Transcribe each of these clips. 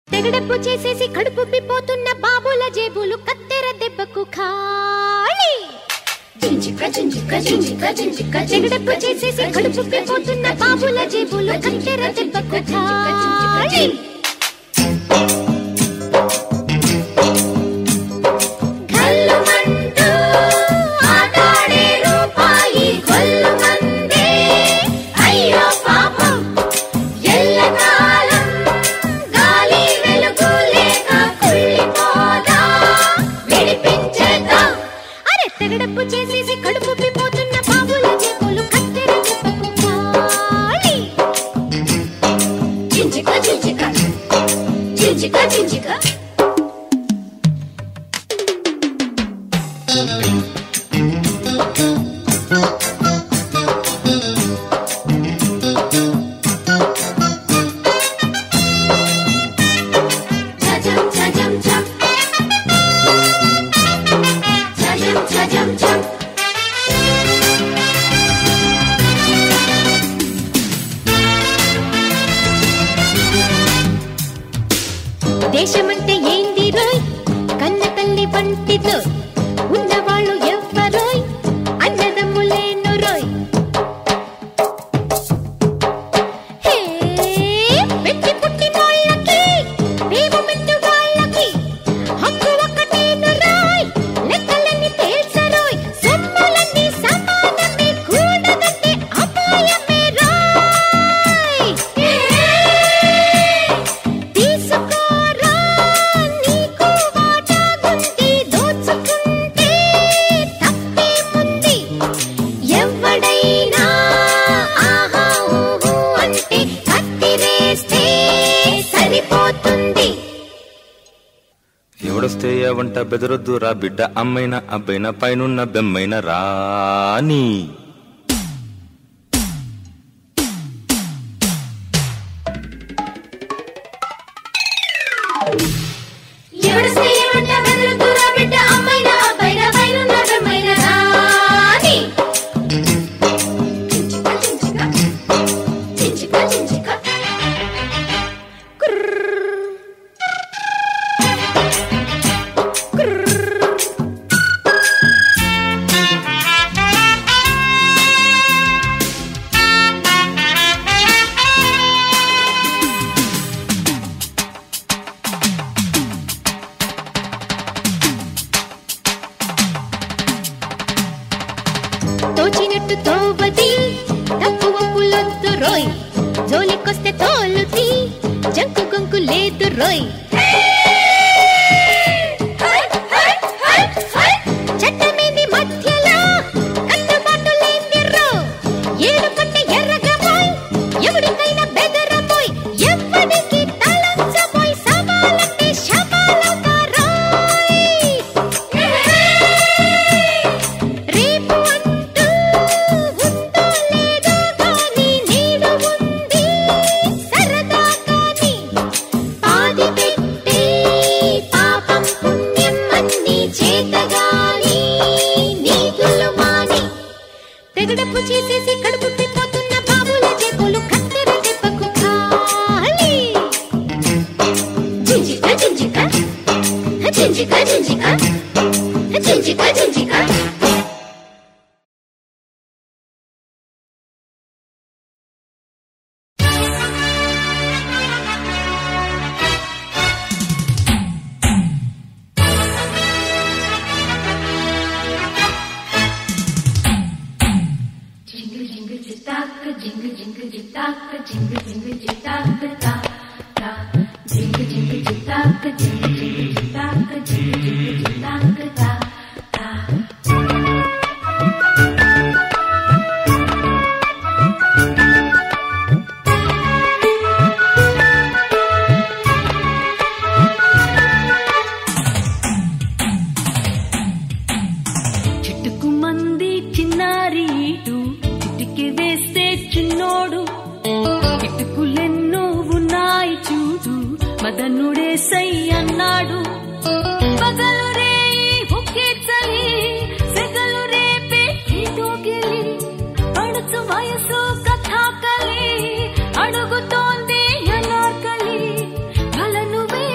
తెగడప్పు చేసేసి కడుపు పిపోతున్న బాబుల జేబులు కత్తెర దెబ్బకు ఖాళీ. తెగడప్పు చేసేసి కడుపు పిపోతున్న బాబుల జేబులు కత్తెర దెబ్బకు ఖాళీ. తెగడప్పు చేసేసి కడుపు పిపోతున్న బాబుల జేబులు కత్తెర దెబ్బకు ఖాళీ. చించిక చించిక చించిక చించిక దేశమంటే ఏంది రోయ్ కన్న తల్లి వంటిదో ఉన్నవాళ్ళు ఎవ్వరోయ్ అన్నదమ్ములేను రోయ్. పెట్టి పుట్టినోళ్ళకి మేము మెట్టు వాళ్ళకి హక్కు ఒక్కటేను రోయ్ లెక్కలన్నీ తేల్చరోయ్. సొమ్ములన్నీ సమానమే కూడదంటే అపాయమే రోయ్. తీసుకో ఎవడొస్తే వంట బెదరొద్దు రా బిడ్డ అమ్మైన అబ్బైన పైనున్న బెమ్మైన రాని. తోచినట్టు తోవది తప్పు ఒప్పులొద్దు రోయ్. జోలికొస్తే తోలుతి జంకు గొంకు లేదు రోయ్. చట్టమేది మధ్యలో కట్టుబాటు లేని రో. ఏడు పట్టే ఎర్రగబోయ్ ఎవరికైనా బెదరబోయ్ ఎవ్వరికి తలంచబోయ్ సవాలంటే శవాలవుతా రోయ్. రేపు అంటూ ఉందో లేదో గాని నేడు ఉంది సరదా కాని. పాది పెట్టే పాపం పుణ్యం అన్ని చేతగాని నీతులు మాని. తెగడప్పు చేసేసి కడుపు పిపోతున్న బాబుల జేబులు కత్తెర దెబ్బకు ఖాళీ. చించిక చించిక చించిక చించిక చించిక చించిక చిట్టుకు మంది చిన్నారి ఇటు చిటికి వేస్తే చిన్నోడు. ఇటుకులెన్నో ఉన్నాయి చూడు మదనుడే సై అన్నాడు. పగలు రే ఒకే చలి సెగలు రేపే దోగిలి పడుచు వయసు కథాకలి అడుగుతోంది అనార్కలి. కలను వే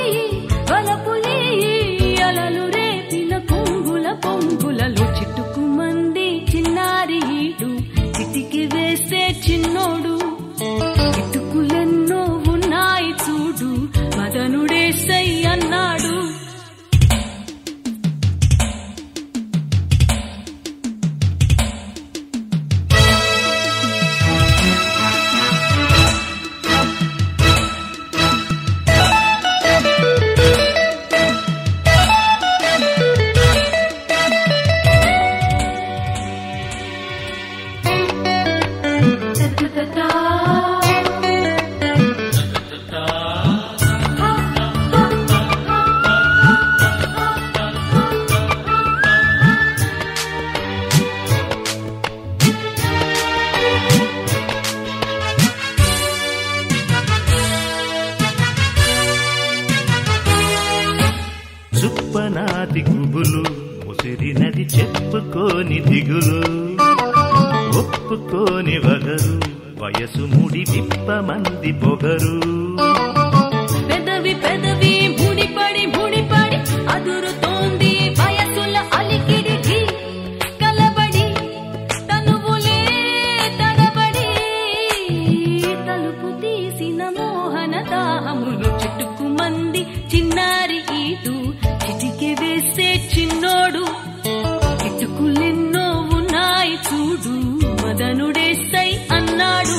చెప్పుకోని దిగులు ఒప్పుకోని వగరు వయసు ముడి విప్పమంది పొగరు పెదవి పెదవి ముడిపడి ముడిపడి అదురుతోంది వయసుల అలికిడి కలబడి తనువులే తడబడి తలుపు తీసిన మోహన దాహములు చుట్టుకుమంది చిన్నారి ఈటు చిటికి వేసే చిన్నోడు కిటుకులెన్నో ఉన్నాయి చూడు మదనుడే సై అన్నాడు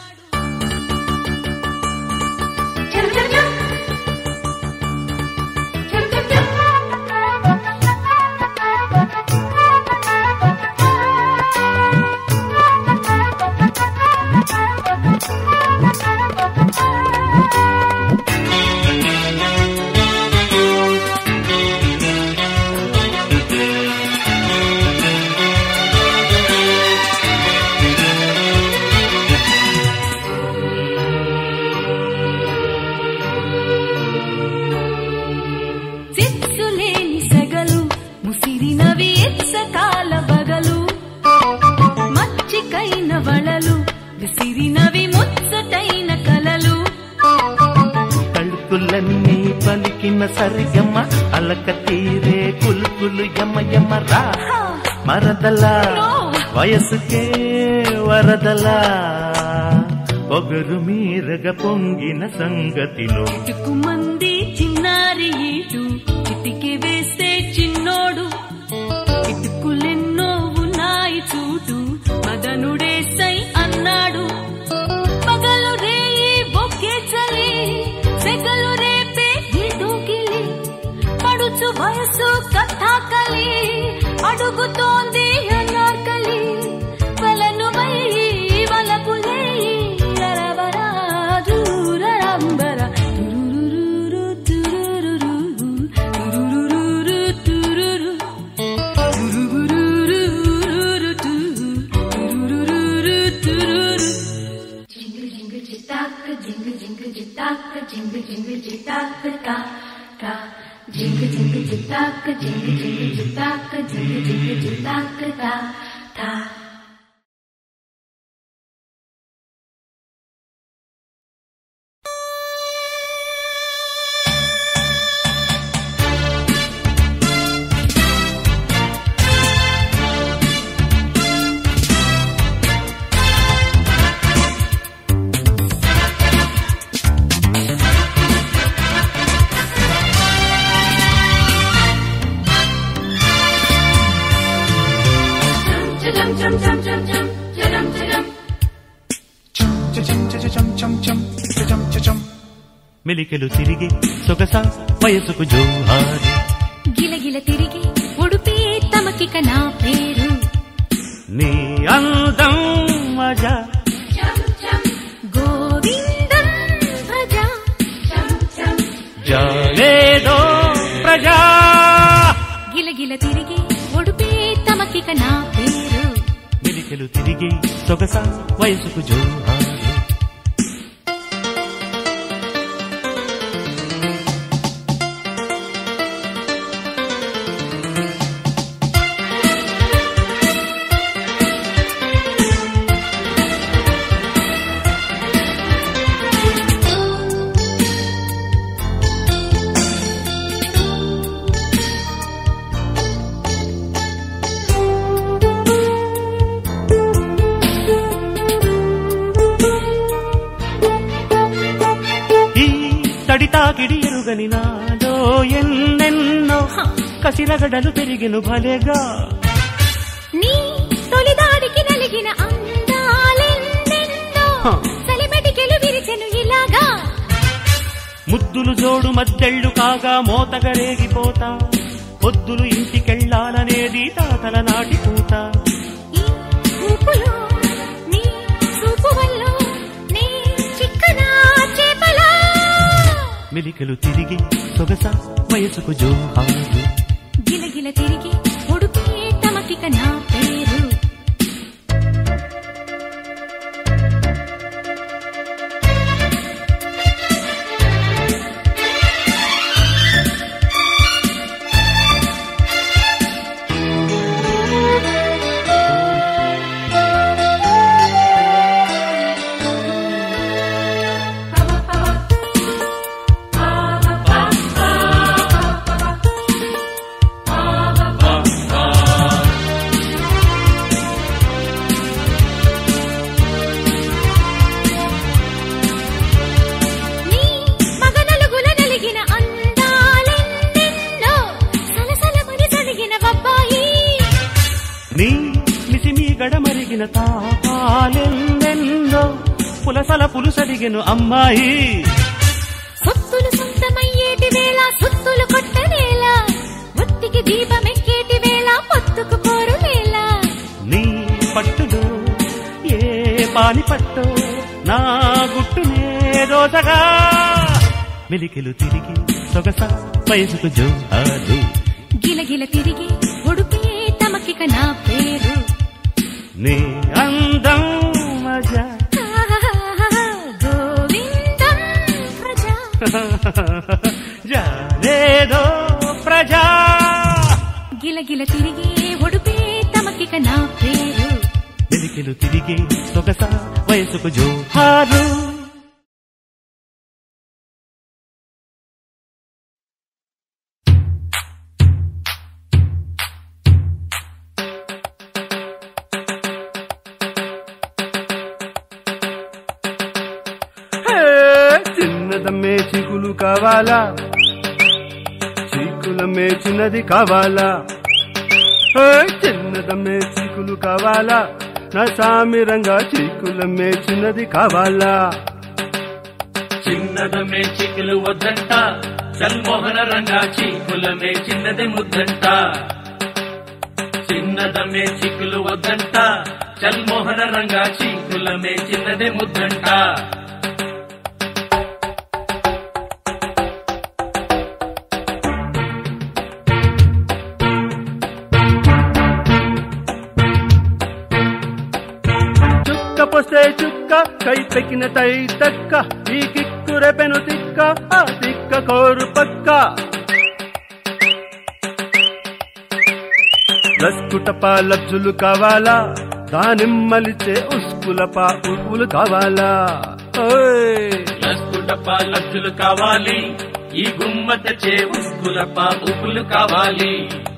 విసిరినవి ముచ్చటైన కలలు కళ్ళుకులన్నీ పలికిన సరిగమ్మ అలక తీరే కులుకులు యమ యమ రా మరదలా వయసుకే వరదలా పొగరు మీరగ పొంగిన సంగతిలో చిక్కుమంది చిన్నారి ఈటు చిటికి వేస్తే చిన్నోడు ఇటుకులెన్నో ఉన్నాయి చూడు మదనుడే సై అన్నాడు పగలు రేయి బొక్కే చలి సెగలు రేపే దూకిలి పడుచు వయసు కథాకలి అడుగుతోంది అనార్కలి వలను వై వలపులే రరవరా దూరరంబర తురురురు తురురురు తురురురు తురురు తురురురు తురురురు తురురు జింగిల్ జింగిల్ చితాక్ జింగిల్ జింగిల్ చితాక్ జింగిల్ జింగిల్ చితాక్ కా కా జింగిల్ జింగిల్ చితాక్ జింగిల్ జింగిల్ చితాక్ జింగిల్ జింగిల్ చితాక్ కా కా మెలికలు తిరిగి సొగస వయసుకు జోహారు గిలగిల తిరిగి ఉడుపే తమకిక నా పేరు నీ అందం మజా గోవిందం భజ జాలేదో ప్రజా గిలగిల తిరిగి ఉడుపే తమకిక నా పేరు మెలికలు తిరిగి సొగస వయసుకు జోహారు తడితాకిడి ఎరుగని నాలో ఎన్నెన్నో కసిరగడలు పెరిగిను భలేగా నీ తొలిదాడికి నలిగిన అందాలెన్నెన్నో సలిమెటికెలు విరిచెను ఇలాగా ముద్దులు జోడు మద్దెళ్ళు కాగా మోతగా రేగిపోతా పొద్దులు ఇంటికెళ్ళాలనేది తాతల నాటి పూత ఈ ఊపులో నీ చూపు వల్ల నీ చిక్కనా చేపలా మెలికలు తిరిగి సొగస వయసుకు జోహారు గిలగిల తిరిగి ఉడుపే తమకిక నా పేరు కలిగిన తాపాలెన్నెన్నో పులసల పులుసడిగెను అమ్మాయి. సొత్తులు సొంతమయ్యేటి వేళ సొత్తులు కొట్టనేల, ఒత్తికి దీపమెక్కేటి వేళ పొత్తుకు కోరు వేళ. నీ పట్టులో ఏ పాని పట్టో నా గుట్టునే రోజగా మెలికెలు తిరిగి సొగస వయసుకు జోహారు. గిలగిల తిరిగి ఉడుపే తమకిక నా పేరు. నీ అందం మజా గోవిందం ప్రజా జానేదో ప్రజా. గిలగిల తిరిగి ఉడుపే తమకిక నా పేరు. మెలికెలు తిరిగి సొగస వయసుకు జోహారు. చిన్నదమ్మే చీకులు కావాలా, చీకులమ్మే చిన్నది కావాలా. చిన్నదమ్మే చీకులు కావాలా, నా సామిరంగా చీకులమ్మే చిన్నది కావాలా. చిన్నదమ్మే చీకులు వద్దంట, చల్మోహన రంగా చీకులమే చిన్నది ముద్దంట. చిన్నదమ్మే చీకులు వద్దంట, చల్మోహన రంగా చీకులమే చిన్నది ముద్దంట. పోస్తే చుక్క కై పెక్కిన తై తక్క, ఈ కిక్కురె పెను తిక్క ఆ తిక్క కోరు పక్క. రస్కుటప లబ్జులు కావాలా, దానిమ్మలిచ్చే ఉస్కులప ఉప్పులు కావాలా. రస్కుటప లబ్జులు కావాలి, ఈ గుమ్మ తెచ్చే ఉస్కులప ఉప్పులు కావాలి.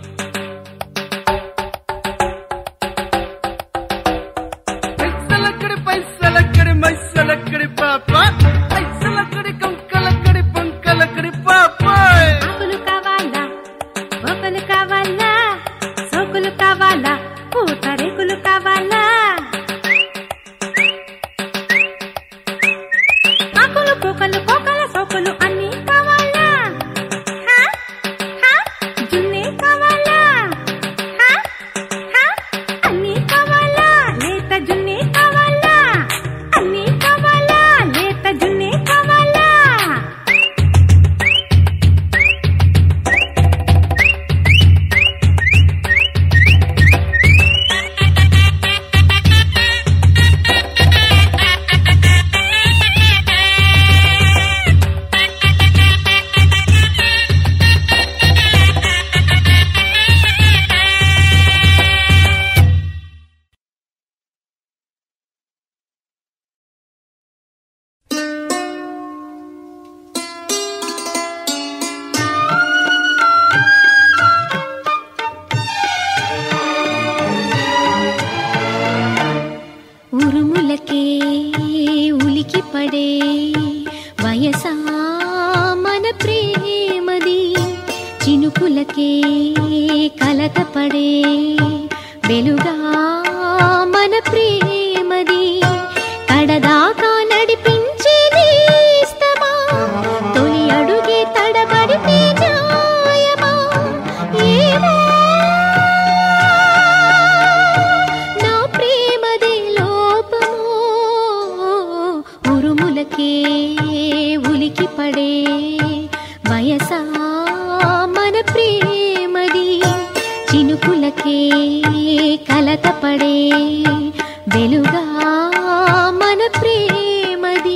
పైసలక్కడి మైసలక్కడి పాప, పైసలక్కడి కంకలక్కడి పంకలక్కడి పాప. ఆకులు కావాలా, పోకలు కావాలా, సోకులు కావాలా, పూతరేకులు కావాలా. ఆకులు పోకలు పోకల సోకులు అన్నీ కావాలా. జున్నే కావాలా, అన్నీ కావాలా. లేత జున్నే కావాలా, అన్నీ కావాలా. లేత జున్నే కావాలా. ఉరుములకే ఉలికి పడే వయసా మన ప్రేమది, చినుకులకే కలతపడే వెలుగా మన ప్రేమది. కడదాకా నడిపించే నేస్తమా, తొలి అడుగే తడబడితే న్యాయమా. ఏమో నా ప్రేమదే లోపమో, ఉరుములకే ఉలికి పడే వయసా మన ప్రేమది, చినుకులకే కలతపడే వెలుగా మన ప్రేమది.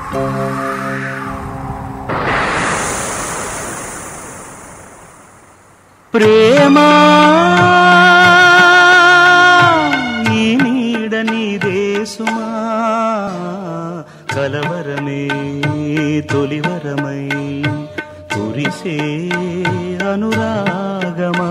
ప్రేమా ఈ నీడ నీదే సుమా, కలవరమే తొలివరమై కురిసే అనురాగమా.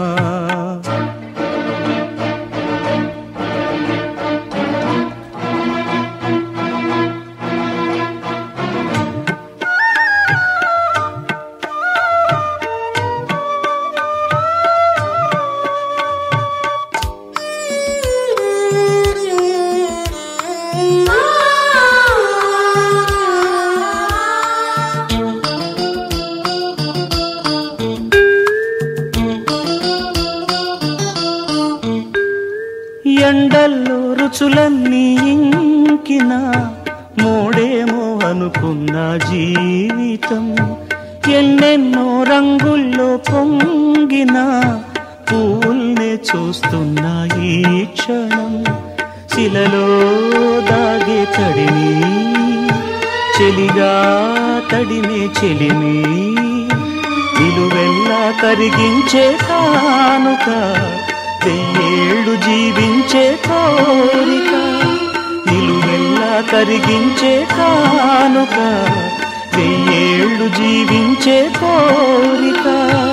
ఎండల్లో రుచులన్నీ ఇంకిన మూడేమో అనుకున్న జీవితం, ఎన్నెన్నో రంగుల్లో పొంగిన పూల్నే చూస్తున్న ఈ క్షణం. శిలలో దాగే తడిని చెలిగా తడినే చెలిని, నిలువెల్లా కరిగించే కానుక, వెయ్యేళ్ళు జీవించే కోరిక. నిలువెల్లా కరిగించే కానుక, వెయ్యేళ్ళు జీవించే కోరిక.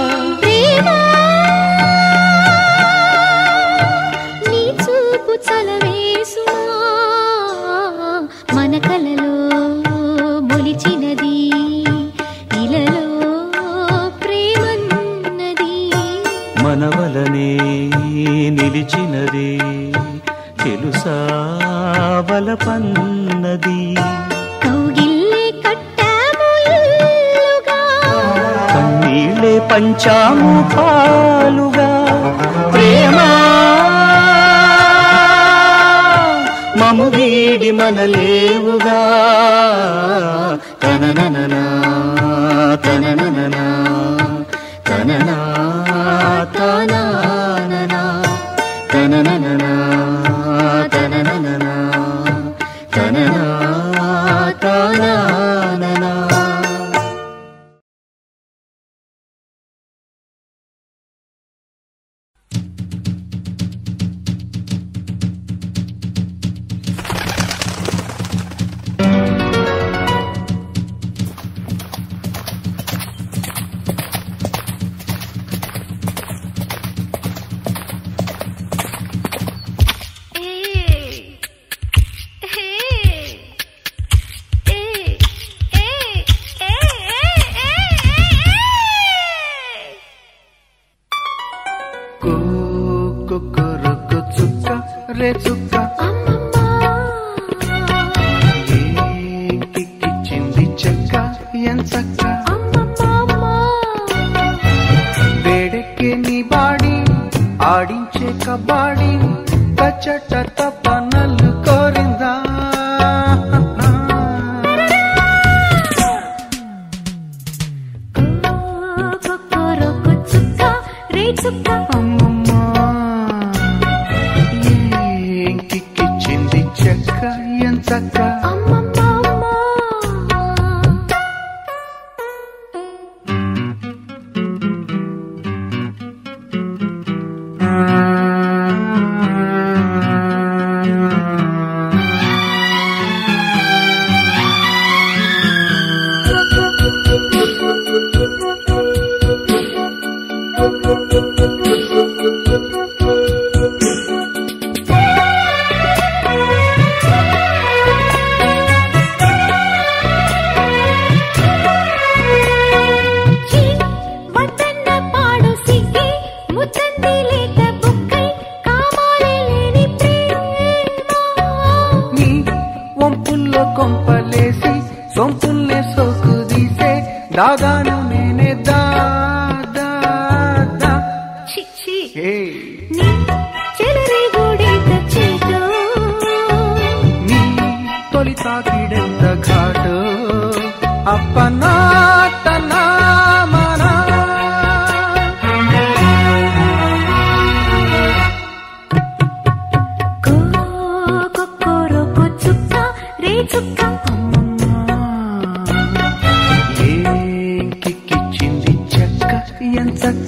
నీ చూపు చలవేసుమా, మన కలలో మొలిచినది ఇలలో ప్రేమన్నది. మనవలనే నిలిచినది తెలుసా బలపన్నది. కౌగిల్లే కట్టాము ఇల్లుగా, కన్నీళ్ళే పంచాము పాలుగా. ప్రేమా మము వీడి మనలేవుగా. తననననా తననననా తననా తనననా తననననా తననననా తననా తనననా. రే చుక్క కిక్కిచ్చింది చెక్క ఎంచక్క, వేడెక్కే నీ బాడి ఆడించే కబాడి, కచ్చట తపనలు కోరిందా. కిక్కిచ్చింది చెక్క ఎంచక్క. కొంపలేసి సొంపుల్నే సోకు తీసే దాదాను నేనే దాదా. నీ తొలి తాకిడెంత ఘాటు అప్పనా తనా మనా. ఎంచక్క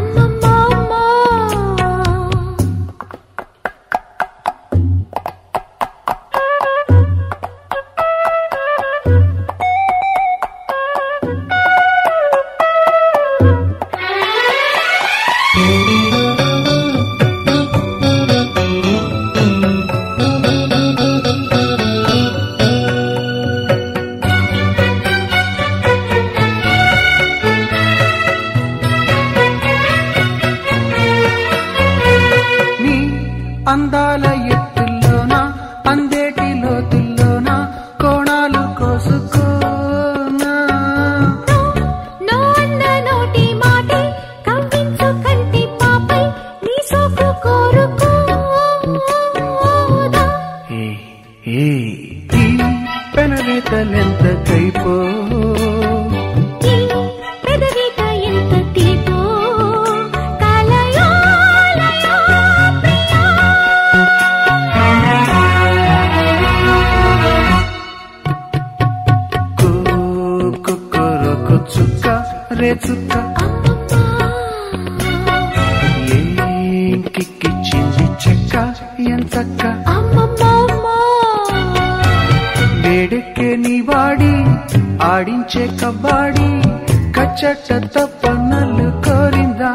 అందాల ఎత్తుల్లోనా అందేటి లోతుల్లోనా కోణాలు కోసుకోనా నో అన్న నోటి మాటే కవ్వించు కంటి పాపై నీ సోకు కోరుకోదా ఈ పెనవేతలెంత కైపో ఈ పెదవిత ఎంత తీపో చుక్క కిక్కిచ్చింది చెక్క ఎంచక్క వేడెక్కే నీ వాడి ఆడించే కబ్బాడి కచ్చట తప్పన్నలు కోరిందా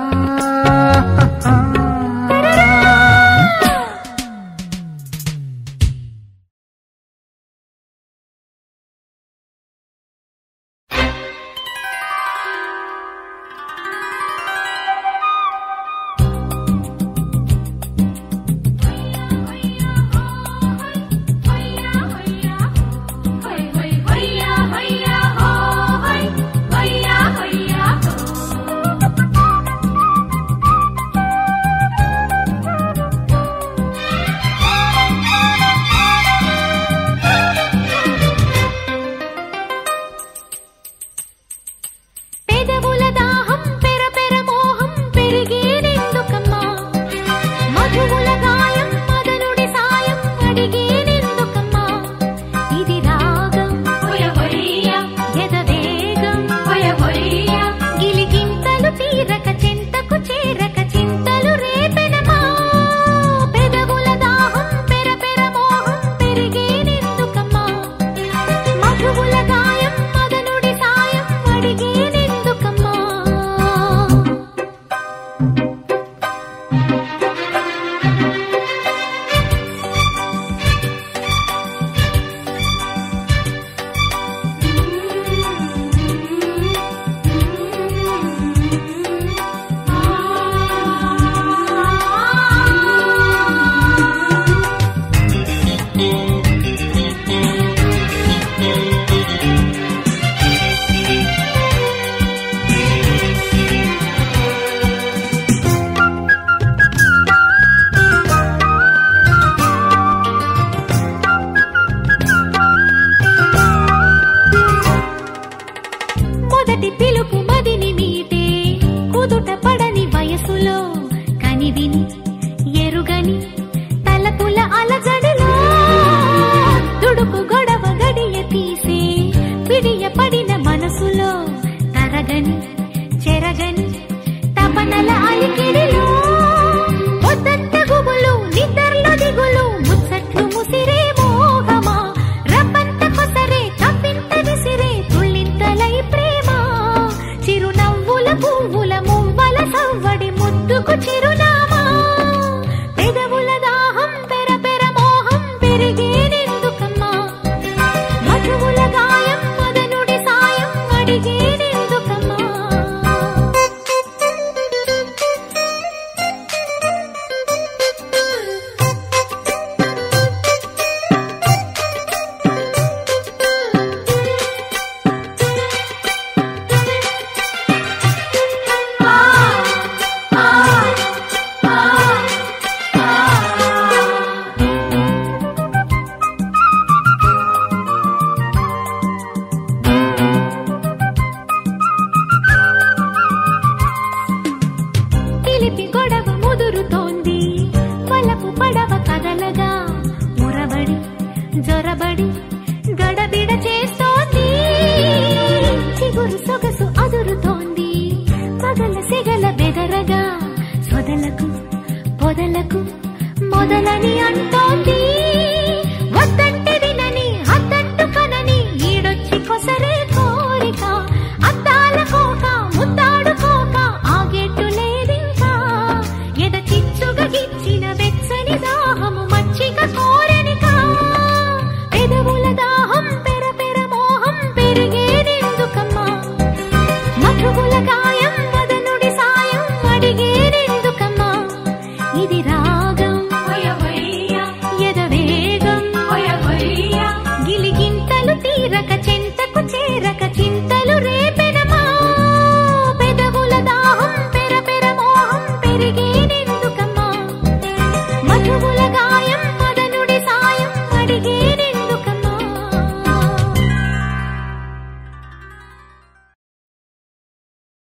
వదలని అంటోంది